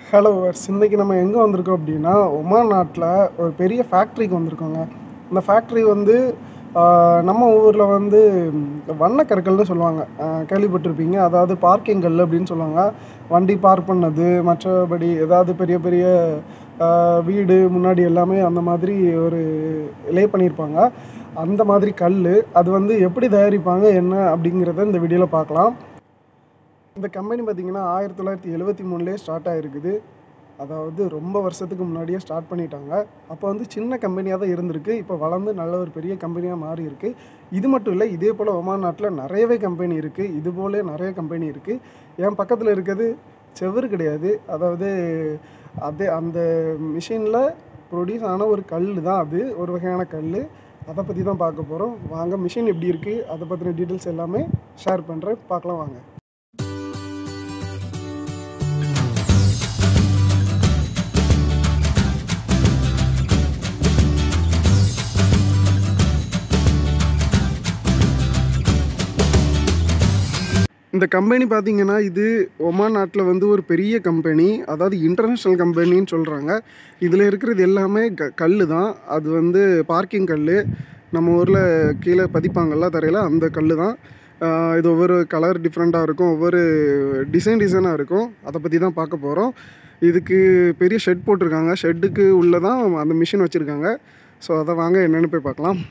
Hello verse, இன்றைக்கி நம்ம எங்கே வந்திருக்கோம் அப்படின்னா ஒமான் நாட்டில் ஒரு பெரிய ஃபேக்ட்ரிக்கு வந்திருக்கோங்க. இந்த ஃபேக்ட்ரி வந்து நம்ம ஊரில் வந்து வண்ணக்கற்கள்னு சொல்லுவாங்க, கேள்விப்பட்டிருப்பீங்க. அதாவது பார்க்கிங் கல் அப்படின்னு சொல்லுவாங்க. வண்டி பார்க் பண்ணது, மற்றபடி ஏதாவது பெரிய பெரிய வீடு முன்னாடி எல்லாமே அந்த மாதிரி ஒரு லே பண்ணியிருப்பாங்க. அந்த மாதிரி கல் அது வந்து எப்படி தயாரிப்பாங்க என்ன அப்படிங்கிறத இந்த வீடியோவில் பார்க்கலாம். இந்த கம்பெனி பார்த்திங்கன்னா 1973லே ஸ்டார்ட் ஆகிருக்குது. அதாவது ரொம்ப வருஷத்துக்கு முன்னாடியே ஸ்டார்ட் பண்ணிட்டாங்க. அப்போ வந்து சின்ன கம்பெனியாக தான் இருந்திருக்கு. இப்போ வளர்ந்து நல்ல ஒரு பெரிய கம்பெனியாக மாறி இருக்குது. இது மட்டும் இல்லை, இதே போல் ஒமான் நாட்டில் நிறையவே கம்பெனி இருக்குது. இது போல் நிறைய கம்பெனி இருக்குது. என் பக்கத்தில் இருக்கிறது செவுரு கிடையாது, அதாவது அந்த மிஷினில் ப்ரொடியூஸ் ஆன ஒரு கல் தான். அது ஒரு வகையான கல். அதை பற்றி தான் பார்க்க போகிறோம். வாங்க, மிஷின் எப்படி இருக்குது அதை பற்றின டீட்டெயில்ஸ் எல்லாமே ஷேர் பண்ணுறேன். பார்க்கலாம் வாங்க. இந்த கம்பெனி பார்த்திங்கன்னா இது ஒமான் நாட்டில் வந்து ஒரு பெரிய கம்பெனி, அதாவது இன்டர்நேஷ்னல் கம்பெனின்னு சொல்கிறாங்க. இதில் இருக்கிறது எல்லாமே கல் தான். அது வந்து பார்க்கிங் கல், நம்ம ஊரில் கீழே பதிப்பாங்கள்ல தரையில், அந்த கல் தான். இது ஒவ்வொரு கலர் டிஃப்ரெண்ட்டாக இருக்கும், ஒவ்வொரு டிசைனாக இருக்கும். அதை பற்றி தான் பார்க்க போகிறோம். இதுக்கு பெரிய ஷெட் போட்டிருக்காங்க. ஷெட்டுக்கு உள்ளே தான் அந்த மிஷின் வச்சுருக்காங்க. ஸோ அதை வாங்க என்னென்னு போய் பார்க்கலாம்.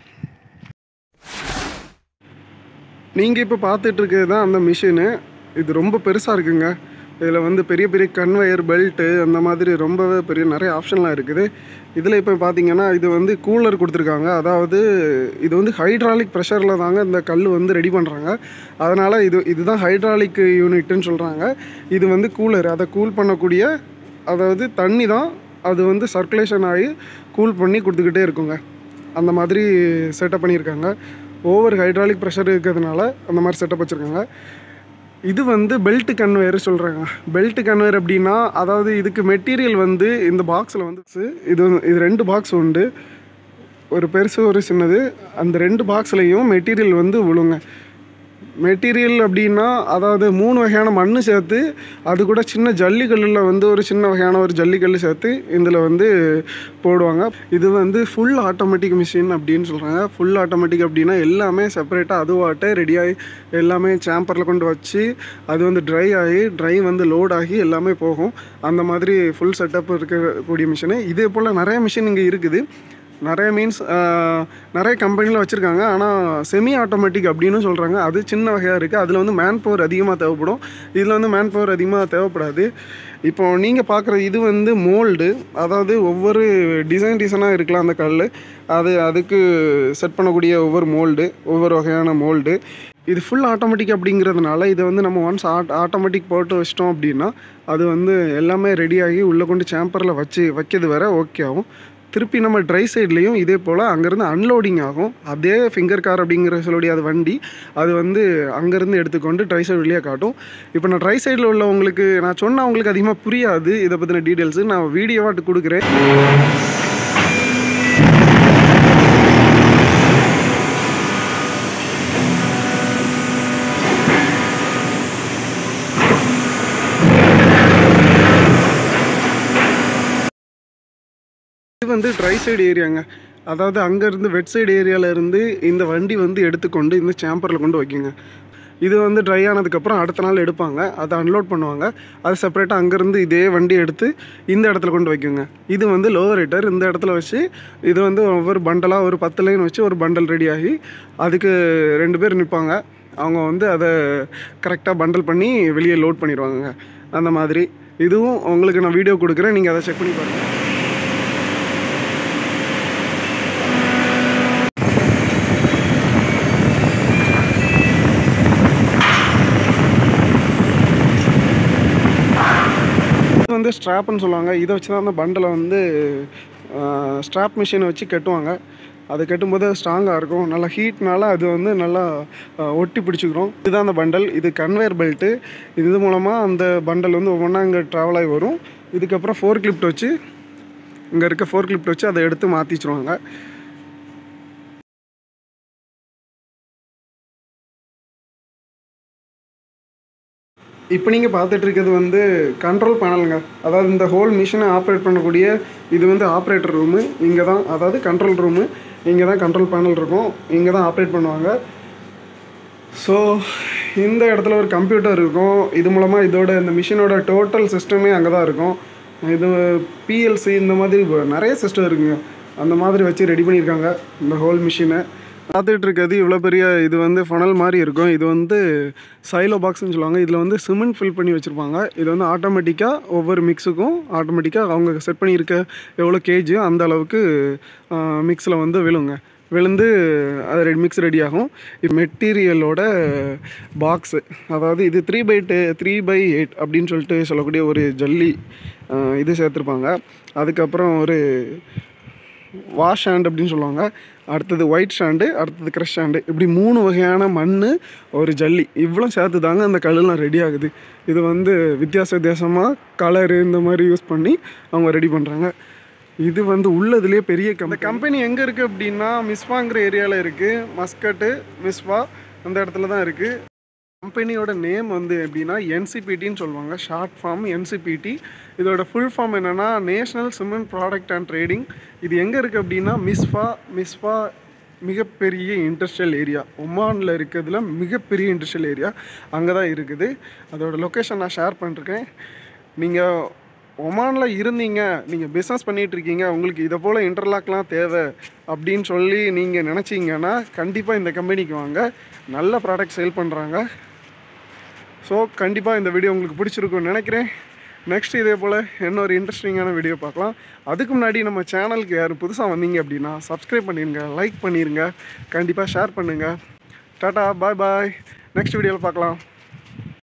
நீங்கள் இப்போ பார்த்துட்ருக்கிறது தான் அந்த மிஷினு. இது ரொம்ப பெருசாக இருக்குங்க. இதில் வந்து பெரிய பெரிய கன்வேயர் பெல்ட்டு அந்த மாதிரி ரொம்பவே பெரிய நிறைய ஆப்ஷன்லாம் இருக்குது. இதில் இப்போ பார்த்தீங்கன்னா இது வந்து கூலர் கொடுத்துருக்காங்க. அதாவது இது வந்து ஹைட்ராலிக் ப்ரெஷரில் தாங்க இந்த கல் வந்து ரெடி பண்ணுறாங்க. அதனால் இதுதான் ஹைட்ராலிக் யூனிட்டுன்னு சொல்கிறாங்க. இது வந்து கூலர், அதை கூல் பண்ணக்கூடிய, அதாவது தண்ணி தான் அது வந்து சர்க்குலேஷன் ஆகி கூல் பண்ணி கொடுத்துக்கிட்டே இருக்குங்க. அந்த மாதிரி செட்டப் பண்ணியிருக்காங்க. ஓவர் ஹைட்ராலிக் ப்ரெஷர் இருக்கிறதுனால அந்த மாதிரி செட்டப் வச்சுருக்காங்க. இது வந்து பெல்ட் கன்வேயர் சொல்கிறாங்க. பெல்ட் கன்வேயர் அப்படின்னா, அதாவது இதுக்கு மெட்டீரியல் வந்து இந்த பாக்ஸில் வந்து இது 2 பாக்ஸ் உண்டு, ஒரு பெருசு ஒரு சின்னது. அந்த 2 பாக்ஸ்லேயும் மெட்டீரியல் வந்து விழுங்க. மெட்டீரியல் அப்படின்னா, அதாவது 3 வகையான மண் சேர்த்து, அது கூட சின்ன ஜல்லிக்கல்லில் வந்து ஒரு சின்ன வகையான ஒரு ஜல்லிக்கல் சேர்த்து இதில் வந்து போடுவாங்க. இது வந்து ஃபுல் ஆட்டோமேட்டிக் மிஷின் அப்படின்னு சொல்கிறாங்க. ஃபுல் ஆட்டோமேட்டிக் அப்படின்னா எல்லாமே செப்பரேட்டாக அதுவாட்டே ரெடியாகி எல்லாமே சேம்பரில் கொண்டு வச்சு அது வந்து ட்ரை வந்து லோட் ஆகி எல்லாமே போகும். அந்த மாதிரி ஃபுல் செட்டப் இருக்கக்கூடிய மிஷினு. இதே போல் நிறைய மிஷின் இங்கே இருக்குது. நிறைய மீன்ஸ் நிறைய கம்பெனியில் வச்சுருக்காங்க. ஆனால் செமி ஆட்டோமேட்டிக் அப்படின்னு சொல்கிறாங்க. அது சின்ன வகையாக இருக்குது. அதில் வந்து மேன் பவர் அதிகமாக தேவைப்படும். இதில் வந்து மேன் பவர் அதிகமாக தேவைப்படாது. இப்போது நீங்கள் பார்க்குற இது வந்து மோல்டு, அதாவது ஒவ்வொரு டிசைனாக இருக்கலாம் அந்த கல். அதுக்கு செட் பண்ணக்கூடிய ஒவ்வொரு மோல்டு, ஒவ்வொரு வகையான மோல்டு. இது ஃபுல் ஆட்டோமேட்டிக் அப்படிங்கிறதுனால இதை வந்து நம்ம ஒன்ஸ் ஆட்டோமேட்டிக் போட்டு வச்சிட்டோம் அப்படின்னா அது வந்து எல்லாமே ரெடியாகி உள்ளே கொண்டு சேம்பரில் வைக்கிறது வேறு ஓகே ஆகும். திருப்பி நம்ம ட்ரை சைட்லேயும் இதே போல் அங்கேருந்து அன்லோடிங் ஆகும். அதே ஃபிங்கர் கார் அப்படிங்கிற சொல்லக்கூடிய அது வண்டி, அது வந்து அங்கேருந்து எடுத்துக்கொண்டு ட்ரை சைடு வழியாக காட்டும். இப்போ நான் ட்ரை சைடில் உள்ளவங்களுக்கு நான் சொன்னால் அவங்களுக்கு அதிகமாக புரியாது இதை பற்றின டீட்டெயில்ஸு. நான் வீடியோவாட்டு கொடுக்குறேன். இது வந்து ட்ரை சைடு ஏரியாங்க. அதாவது அங்கேருந்து வெட் சைடு ஏரியாவிலேருந்து இந்த வண்டி வந்து எடுத்துக்கொண்டு இந்த சேம்பரில் கொண்டு வைக்குங்க. இது வந்து ட்ரை ஆனதுக்கப்புறம் அடுத்த நாள் எடுப்பாங்க, அதை அன்லோட் பண்ணுவாங்க. அது செப்பரேட்டாக அங்கேருந்து இதே வண்டி எடுத்து இந்த இடத்துல கொண்டு வைக்குங்க. இது வந்து லோவர் ஹீட்டர். இந்த இடத்துல வச்சு இது வந்து ஒவ்வொரு பண்டலாக ஒரு 10 லைன் வச்சு ஒரு பண்டல் ரெடி ஆகி அதுக்கு 2 பேர் நிற்பாங்க. அவங்க வந்து அதை கரெக்டாக பண்டல் பண்ணி வெளியே லோட் பண்ணிடுவாங்க. அந்த மாதிரி இதுவும் உங்களுக்கு நான் வீடியோ கொடுக்குறேன், நீங்கள் அதை செக் பண்ணி பாருங்கள். வந்து ஸ்ட்ராப்னு சொல்லுவாங்க. இதை வச்சு தான் அந்த பண்டலை வந்து ஸ்ட்ராப் மிஷினை வச்சு கட்டுவாங்க. அது கட்டும்போது ஸ்ட்ராங்காக இருக்கும். நல்லா ஹீட்னால அது வந்து நல்லா ஒட்டி பிடிச்சிக்கிறோம். இதுதான் அந்த பண்டல். இது கன்வேயர் பெல்ட்டு. இது மூலமாக அந்த பண்டல் வந்து ஒவ்வொன்றா இங்கே ட்ராவல் ஆகி வரும். இதுக்கப்புறம் ஃபோர் கிளிப்ட் வச்சு இங்கே இருக்க ஃபோர் கிளிப்ட் வச்சு அதை எடுத்து மாற்றிச்சிருவாங்க. இப்போ நீங்கள் பார்த்துட்டு இருக்கிறது வந்து கண்ட்ரோல் பேனலுங்க. அதாவது இந்த ஹோல் மிஷினை ஆப்ரேட் பண்ணக்கூடிய இது வந்து ஆப்ரேட்டர் ரூமு. இங்கே தான், அதாவது கண்ட்ரோல் ரூமு. இங்கே தான் கண்ட்ரோல் பேனல் இருக்கும். இங்கே தான் ஆப்ரேட் பண்ணுவாங்க. ஸோ இந்த இடத்துல ஒரு கம்ப்யூட்டர் இருக்கும். இது மூலமாக இதோட இந்த மிஷினோட டோட்டல் சிஸ்டமே அங்கே தான் இருக்கும். இது பிஎல்சி இந்த மாதிரி நிறைய சிஸ்டம் இருக்குங்க. அந்த மாதிரி வச்சு ரெடி பண்ணியிருக்காங்க இந்த ஹோல் மிஷினை. பார்த்துட்டு இருக்கிறது இவ்வளோ பெரிய இது வந்து ஃபனல் மாதிரி இருக்கும். இது வந்து சைலோ பாக்ஸ்ன்னு சொல்லுவாங்க. இதில் வந்து சிமெண்ட் ஃபில் பண்ணி வச்சுருப்பாங்க. இது வந்து ஆட்டோமேட்டிக்காக ஒவ்வொரு மிக்ஸுக்கும் ஆட்டோமேட்டிக்காக அவங்க செட் பண்ணியிருக்க எவ்வளோ கேஜியோ அந்த அளவுக்கு மிக்ஸில் வந்து விழுந்து அது மிக்ஸ் ரெடி ஆகும். இது மெட்டீரியலோட பாக்ஸு, அதாவது இது 3x8 அப்படின்னு சொல்லிட்டு சொல்லக்கூடிய ஒரு ஜல்லி இது சேர்த்துருப்பாங்க. அதுக்கப்புறம் ஒரு வாஷ் ஹேண்ட் அப்படின்னு சொல்லுவாங்க. அடுத்தது ஒயிட் ஷாண்டு, அடுத்தது க்ரஷ் ஷாண்டு. இப்படி 3 வகையான மண், ஒரு ஜல்லி, இவ்வளோ சேர்த்து தாங்க அந்த கல்லுலாம் ரெடி ஆகுது. இது வந்து வித்தியாசமாக கலரு இந்த மாதிரி யூஸ் பண்ணி அவங்க ரெடி பண்ணுறாங்க. இது வந்து உள்ளதுலேயே பெரிய கம்பெனி எங்கே இருக்குது அப்படின்னா மிஸ்வாங்கிற ஏரியாவில் இருக்குது. மஸ்கட்டு, மிஸ்வா அந்த இடத்துல தான் இருக்குது. கம்பெனியோட நேம் வந்து எப்படின்னா NCPTன்னு சொல்லுவாங்க. Short form NCPT. இதோட ஃபுல் ஃபார்ம் என்னென்னா national cement product and trading. இது எங்கே இருக்குது அப்படின்னா மிஸ்வா மிகப்பெரிய இண்டஸ்ட்ரியல் ஏரியா, ஒமானில் இருக்கிறதுல மிகப்பெரிய இண்டஸ்ட்ரியல் ஏரியா அங்கே தான் இருக்குது. அதோட லொக்கேஷன் நான் ஷேர் பண்ணிருக்கேன். நீங்கள் ஒமானில் இருந்தீங்க, நீங்கள் பிஸ்னஸ் பண்ணிகிட்ருக்கீங்க, உங்களுக்கு இதை போல் இன்டர்லாக்லாம் தேவை அப்படின்னு சொல்லி நீங்கள் நினச்சிங்கன்னா கண்டிப்பாக இந்த கம்பெனிக்கு வாங்க. நல்ல ப்ராடக்ட் சேல் பண்ணுறாங்க. ஸோ கண்டிப்பாக இந்த வீடியோ உங்களுக்கு பிடிச்சிருக்குன்னு நினைக்கிறேன். நெக்ஸ்ட் இதே போல் இன்னொரு இன்ட்ரெஸ்டிங்கான வீடியோ பார்க்கலாம். அதுக்கு முன்னாடி நம்ம சேனலுக்கு யாரும் புதுசாக வந்தீங்க அப்படின்னா சப்ஸ்கிரைப் பண்ணிடுங்க, லைக் பண்ணிடுங்க, கண்டிப்பாக ஷேர் பண்ணுங்கள். டாட்டா, பாய் பாய். நெக்ஸ்ட் வீடியோவில் பார்க்கலாம்.